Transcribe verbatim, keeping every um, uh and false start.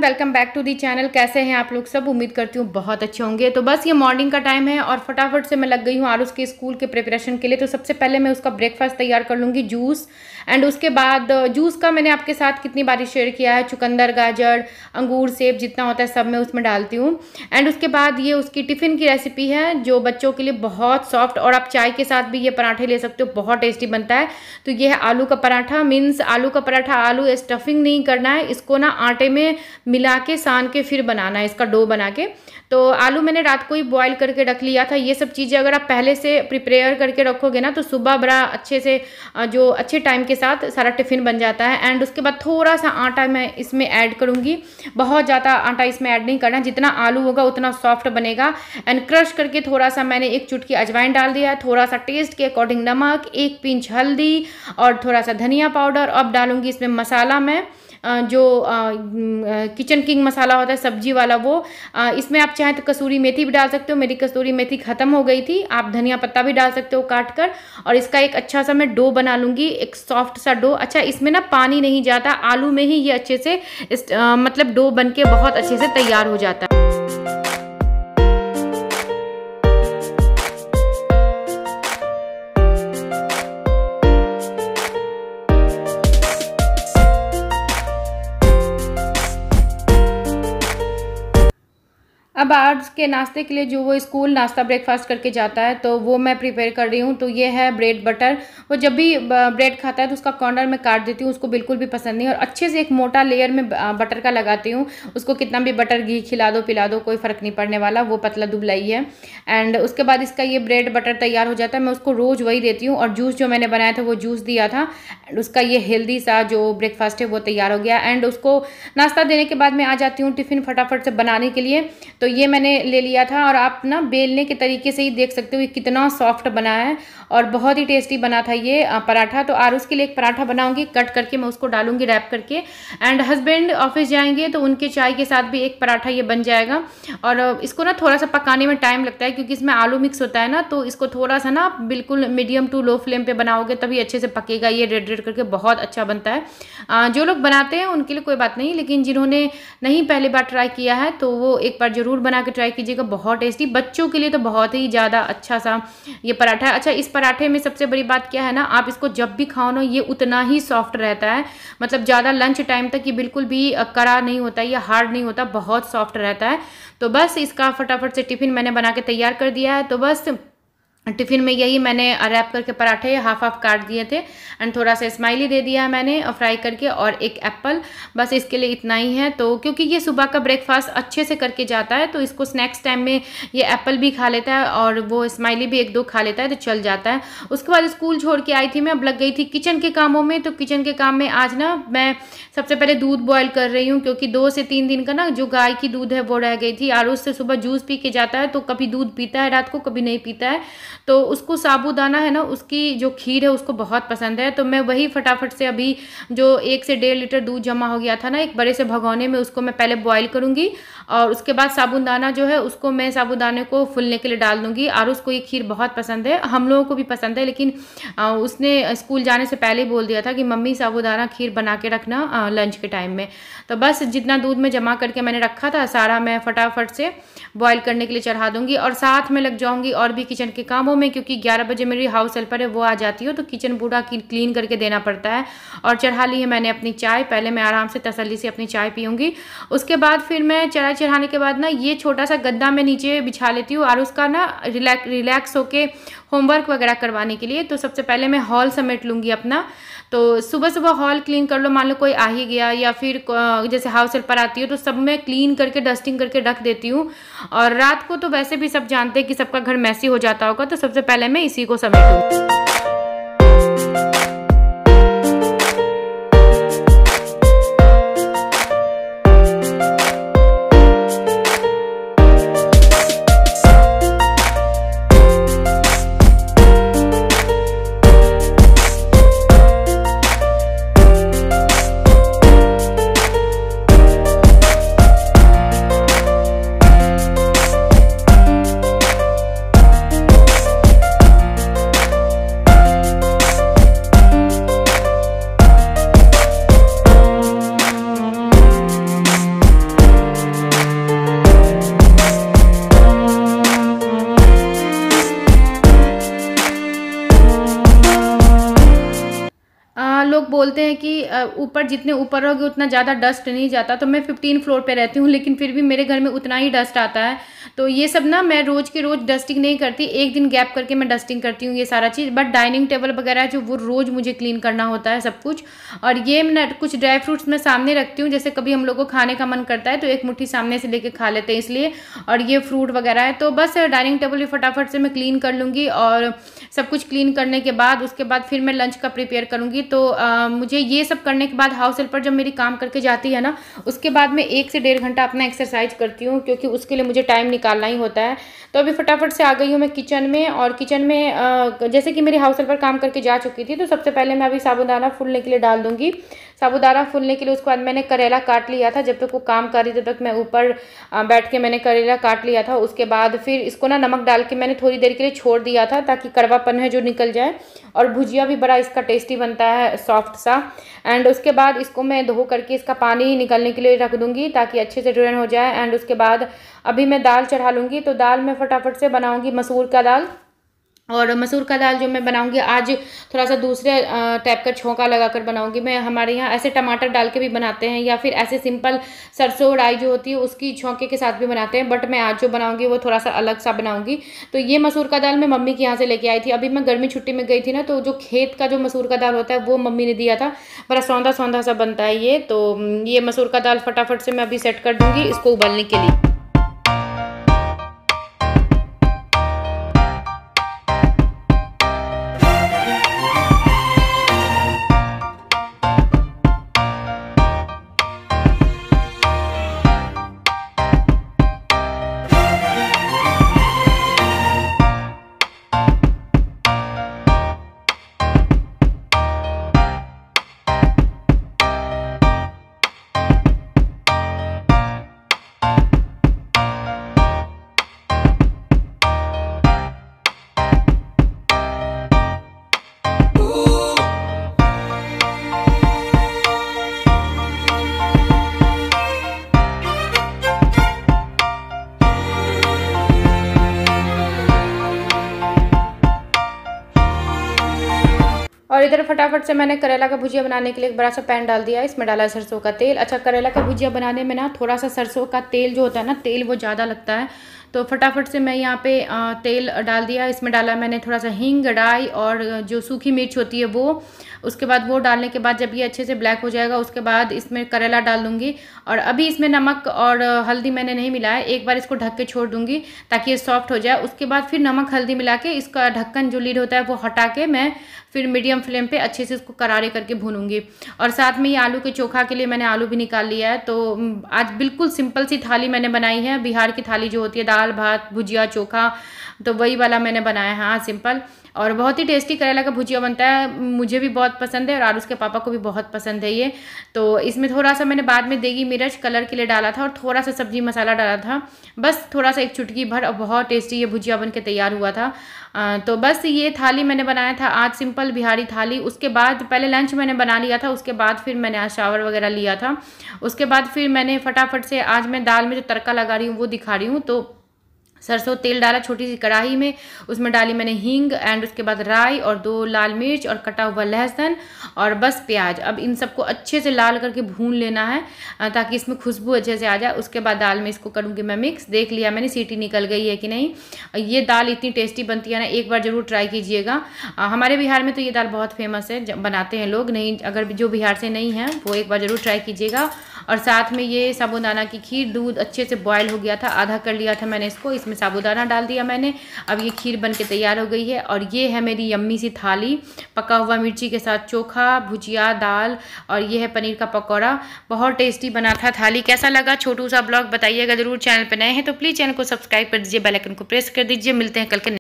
Welcome back to the channel. कैसे हैं आप लोग सब? उम्मीद करती हूँ बहुत अच्छे होंगे। तो बस ये मॉर्निंग का टाइम है और फटाफट से मैं लग गई हूँ आरुष के स्कूल के प्रिपरेशन के लिए। तो सबसे पहले मैं उसका ब्रेकफास्ट तैयार कर लूँगी, जूस। एंड उसके बाद जूस का मैंने आपके साथ कितनी बार शेयर किया है, चुकंदर, गाजर, अंगूर, सेब जितना होता है सब मैं उसमें डालती हूँ। एंड उसके बाद ये उसकी टिफ़िन की रेसिपी है जो बच्चों के लिए बहुत सॉफ्ट, और आप चाय के साथ भी ये पराठे ले सकते हो, बहुत टेस्टी बनता है। तो ये है आलू का पराठा। मीन्स आलू का पराठा, आलू स्टफिंग नहीं करना है, इसको ना आटे में मिला के सान के फिर बनाना है, इसका डो बना के। तो आलू मैंने रात को ही बॉईल करके रख लिया था। ये सब चीज़ें अगर आप पहले से प्रिपेयर करके रखोगे ना तो सुबह बड़ा अच्छे से जो अच्छे टाइम के साथ सारा टिफ़िन बन जाता है। एंड उसके बाद थोड़ा सा आटा मैं इसमें ऐड करूँगी, बहुत ज़्यादा आटा इसमें ऐड नहीं करना, जितना आलू होगा उतना सॉफ्ट बनेगा। एंड क्रश करके थोड़ा सा मैंने एक चुटकी अजवाइन डाल दिया है, थोड़ा सा टेस्ट के अकॉर्डिंग नमक, एक पिंच हल्दी और थोड़ा सा धनिया पाउडर। अब डालूंगी इसमें मसाला मैं जो किचन किंग मसाला होता है सब्जी वाला, वो इसमें आप चाहें तो कसूरी मेथी भी डाल सकते हो। मेरी कसूरी मेथी ख़त्म हो गई थी, आप धनिया पत्ता भी डाल सकते हो काट कर। और इसका एक अच्छा सा मैं डो बना लूँगी, एक सॉफ्ट सा डो। अच्छा, इसमें ना पानी नहीं जाता, आलू में ही ये अच्छे से इस, आ, मतलब डो बन के बहुत अच्छे से तैयार हो जाता है। अब आज के नाश्ते के लिए जो वो स्कूल नाश्ता ब्रेकफास्ट करके जाता है तो वो मैं प्रिपेयर कर रही हूँ। तो ये है ब्रेड बटर। वो जब भी ब्रेड खाता है तो उसका कॉर्नर में काट देती हूँ, उसको बिल्कुल भी पसंद नहीं। और अच्छे से एक मोटा लेयर में बटर का लगाती हूँ। उसको कितना भी बटर घी खिला दो पिला दो कोई फ़र्क नहीं पड़ने वाला, वो पतला दुबलाई है। एंड उसके बाद इसका ये ब्रेड बटर तैयार हो जाता है। मैं उसको रोज़ वही देती हूँ। और जूस जो मैंने बनाया था वो जूस दिया था। एंड उसका ये हेल्दी सा जो ब्रेकफास्ट है वो तैयार हो गया। एंड उसको नाश्ता देने के बाद मैं आ जाती हूँ टिफ़िन फटाफट से बनाने के लिए। तो ये मैंने ले लिया था और आप ना बेलने के तरीके से ही देख सकते हो ये कितना सॉफ्ट बना है और बहुत ही टेस्टी बना था ये पराठा। तो आरुष के लिए एक पराठा बनाऊंगी, कट करके मैं उसको डालूंगी रैप करके। एंड हस्बैंड ऑफिस जाएंगे तो उनके चाय के साथ भी एक पराठा ये बन जाएगा। और इसको ना थोड़ा सा पकाने में टाइम लगता है क्योंकि इसमें आलू मिक्स होता है ना, तो इसको थोड़ा सा ना बिल्कुल मीडियम टू लो फ्लेम पे बनाओगे तभी अच्छे से पकेगा। ये रेड रेड करके बहुत अच्छा बनता है। आ, जो लोग बनाते हैं उनके लिए कोई बात नहीं, लेकिन जिन्होंने नहीं पहली बार ट्राई किया है तो वो एक बार ज़रूर बना के ट्राई कीजिएगा, बहुत टेस्टी। बच्चों के लिए तो बहुत ही ज़्यादा अच्छा सा ये पराठा है। अच्छा, इस पराठे में सबसे बड़ी बात क्या है ना, आप इसको जब भी खाओ ना ये उतना ही सॉफ्ट रहता है। मतलब ज़्यादा लंच टाइम तक ये बिल्कुल भी कड़ा नहीं होता, ये हार्ड नहीं होता, बहुत सॉफ्ट रहता है। तो बस इसका फटाफट से टिफ़िन मैंने बना के तैयार कर दिया है। तो बस टिफ़िन में यही मैंने रैप करके पराठे हाफ हाफ काट दिए थे एंड थोड़ा सा स्माइली दे दिया है मैंने फ्राई करके, और एक एप्पल, बस इसके लिए इतना ही है। तो क्योंकि ये सुबह का ब्रेकफास्ट अच्छे से करके जाता है तो इसको स्नैक्स टाइम में ये एप्पल भी खा लेता है और वो स्माइली भी एक दो खा लेता है तो चल जाता है। उसके बाद स्कूल छोड़ के आई थी मैं, अब लग गई थी किचन के कामों में। तो किचन के काम में आज ना मैं सबसे पहले दूध बॉयल कर रही हूँ क्योंकि दो से तीन दिन का ना जो गाय की दूध है वो रह गई थी। आरुष से सुबह जूस पी के जाता है तो कभी दूध पीता है रात को, कभी नहीं पीता है। तो उसको साबूदाना है ना, उसकी जो खीर है उसको बहुत पसंद है। तो मैं वही फटाफट से अभी जो एक से डेढ़ लीटर दूध जमा हो गया था ना एक बड़े से भगोने में, उसको मैं पहले बॉईल करूँगी और उसके बाद साबूदाना जो है उसको मैं साबूदाने को फूलने के लिए डाल दूँगी। और उसको ये खीर बहुत पसंद है, हम लोगों को भी पसंद है, लेकिन उसने स्कूल जाने से पहले बोल दिया था कि मम्मी साबूदाना खीर बना के रखना लंच के टाइम में। तो बस जितना दूध में जमा करके मैंने रखा था सारा मैं फटाफट से बॉईल करने के लिए चढ़ा दूँगी और साथ में लग जाऊँगी और भी किचन के कामों में, क्योंकि ग्यारह बजे मेरी हाउस हेल्पर है वो आ जाती हो तो किचन पूरा क्लीन करके देना पड़ता है। और चढ़ा ली है मैंने अपनी चाय, पहले मैं आराम से तसल्ली से अपनी चाय पीऊँगी। उसके बाद फिर मैं चाय चढ़ाने के बाद ना ये छोटा सा गद्दा मैं नीचे बिछा लेती हूँ और उसका ना रिलैक्स रिलैक्स होके होमवर्क वगैरह करवाने के लिए। तो सबसे पहले मैं हॉल समेट लूँगी अपना। तो सुबह सुबह हॉल क्लीन कर लो, मान लो कोई आ ही गया या फिर जैसे हाउस हेल्पर आती है तो सब मैं क्लीन करके डस्टिंग करके रख देती हूँ। और रात को तो वैसे भी सब जानते हैं कि सबका घर मैसी हो जाता होगा, तो सबसे पहले मैं इसी को समेटूँगी। लोग बोलते हैं कि ऊपर जितने ऊपर रहोगे उतना ज़्यादा डस्ट नहीं जाता, तो मैं फिफ्टीन फ्लोर पे रहती हूँ, लेकिन फिर भी मेरे घर में उतना ही डस्ट आता है। तो ये सब ना मैं रोज़ के रोज़ डस्टिंग नहीं करती, एक दिन गैप करके मैं डस्टिंग करती हूँ ये सारा चीज़। बट डाइनिंग टेबल वगैरह जो वो रोज़ मुझे क्लीन करना होता है सब कुछ। और ये मैं कुछ ड्राई फ्रूट्स मैं सामने रखती हूँ, जैसे कभी हम लोग को खाने का मन करता है तो एक मुट्ठी सामने से लेके खा लेते हैं इसलिए। और ये फ्रूट वगैरह है, तो बस डाइनिंग टेबल भी फटाफट से मैं क्लीन कर लूँगी। और सब कुछ क्लीन करने के बाद उसके बाद फिर मैं लंच का प्रिपेयर करूँगी। तो आ, मुझे ये सब करने के बाद हाउस हेल्पर जब मेरी काम करके जाती है ना, उसके बाद मैं एक से डेढ़ घंटा अपना एक्सरसाइज करती हूँ, क्योंकि उसके लिए मुझे टाइम निकालना ही होता है। तो अभी फटाफट से आ गई हूँ मैं किचन में। और किचन में आ, जैसे कि मेरी हाउस हेल्पर काम करके जा चुकी थी, तो सबसे पहले मैं अभी साबूदाना फूलने के लिए डाल दूँगी। साबूदाना फूलने के लिए उसके बाद मैंने करेला काट लिया था, जब तक वो काम कर रही थी तब तक मैं ऊपर बैठ के मैंने करेला काट लिया था। उसके बाद फिर इसको ना नमक डाल के मैंने थोड़ी देर के लिए छोड़ दिया था, ताकि कड़वापन है जो निकल जाए। और भुजिया भी बड़ा इसका टेस्टी बनता है, सॉफ्ट सा। एंड उसके बाद इसको मैं धो करके इसका पानी निकलने के लिए रख दूँगी, ताकि अच्छे से ड्रेन हो जाए। एंड उसके बाद अभी मैं दाल चढ़ा लूँगी। तो दाल मैं फटाफट से बनाऊँगी मसूर का दाल। और मसूर का दाल जो मैं बनाऊंगी आज थोड़ा सा दूसरे टाइप का छौंका लगाकर बनाऊंगी मैं। हमारे यहाँ ऐसे टमाटर डाल के भी बनाते हैं, या फिर ऐसे सिंपल सरसों राई जो होती है उसकी छौंके के साथ भी बनाते हैं। बट मैं आज जो बनाऊंगी वो थोड़ा सा अलग सा बनाऊंगी। तो ये मसूर का दाल मैं मम्मी के यहाँ से लेके आई थी। अभी मैं गर्मी छुट्टी में गई थी ना, तो जो खेत का जो मसूर का दाल होता है वो मम्मी ने दिया था, बड़ा सौंधा सौंधा सा बनता है ये। तो ये मसूर का दाल फटाफट से मैं अभी सेट कर दूँगी इसको उबालने के लिए। और इधर फटाफट से मैंने करेला का भुजिया बनाने के लिए एक बड़ा सा पैन डाल दिया है। इसमें डाला सरसों का तेल। अच्छा, करेला का भुजिया बनाने में ना थोड़ा सा सरसों का तेल जो होता है ना, तेल वो ज़्यादा लगता है। तो फटाफट से मैं यहाँ पे तेल डाल दिया। इसमें डाला मैंने थोड़ा सा हींग, राई और जो सूखी मिर्च होती है वो। उसके बाद वो डालने के बाद जब ये अच्छे से ब्लैक हो जाएगा, उसके बाद इसमें करेला डाल दूँगी। और अभी इसमें नमक और हल्दी मैंने नहीं मिलाया, एक बार इसको ढक के छोड़ दूँगी ताकि ये सॉफ्ट हो जाए। उसके बाद फिर नमक हल्दी मिला के इसका ढक्कन जो लीड होता है वो हटा के मैं फिर मीडियम फ्लेम पे अच्छे से इसको करारे करके भूनूंगी। और साथ में ये आलू के चोखा के लिए मैंने आलू भी निकाल लिया है। तो आज बिल्कुल सिंपल सी थाली मैंने बनाई है, बिहार की थाली जो होती है, दाल भात भुजिया चोखा, तो वही वाला मैंने बनाया है। हाँ, सिंपल और बहुत ही टेस्टी करेला का भुजिया बनता है। मुझे भी बहुत पसंद है और आरुष के पापा को भी बहुत पसंद है ये। तो इसमें थोड़ा सा मैंने बाद में देगी मिर्च कलर के लिए डाला था और थोड़ा सा सब्जी मसाला डाला था, बस थोड़ा सा एक चुटकी भर। और बहुत टेस्टी ये भुजिया बन के तैयार हुआ था। आ, तो बस ये थाली मैंने बनाया था आज, सिंपल बिहारी थाली। उसके बाद पहले लंच मैंने बना लिया था, उसके बाद फिर मैंने आज शावर वगैरह लिया था। उसके बाद फिर मैंने फटाफट से आज मैं दाल में जो तड़का लगा रही हूँ वो दिखा रही हूँ। तो सरसों तेल डाला छोटी सी कढ़ाई में, उसमें डाली मैंने हींग एंड उसके बाद राई और दो लाल मिर्च और कटा हुआ लहसुन और बस प्याज। अब इन सबको अच्छे से लाल करके भून लेना है ताकि इसमें खुशबू अच्छे से आ जाए। उसके बाद दाल में इसको करूँगी मैं मिक्स। देख लिया मैंने सीटी निकल गई है कि नहीं। ये दाल इतनी टेस्टी बनती है ना, एक बार ज़रूर ट्राई कीजिएगा। हमारे बिहार में तो ये दाल बहुत फेमस है, बनाते हैं लोग। नहीं, अगर जो बिहार से नहीं है वो एक बार ज़रूर ट्राई कीजिएगा। और साथ में ये साबूदाना की खीर, दूध अच्छे से बॉयल हो गया था, आधा कर लिया था मैंने इसको, इसमें साबूदाना डाल दिया मैंने। अब ये खीर बन के तैयार हो गई है। और ये है मेरी यम्मी सी थाली, पका हुआ मिर्ची के साथ चोखा, भुजिया, दाल और ये है पनीर का पकौड़ा। बहुत टेस्टी बना था थाली। कैसा लगा छोटू सा ब्लॉग बताइएगा ज़रूर। चैनल पर नए हैं तो प्लीज़ चैनल को सब्सक्राइब कर दीजिए, बेल आइकन को प्रेस कर दीजिए। मिलते हैं कल के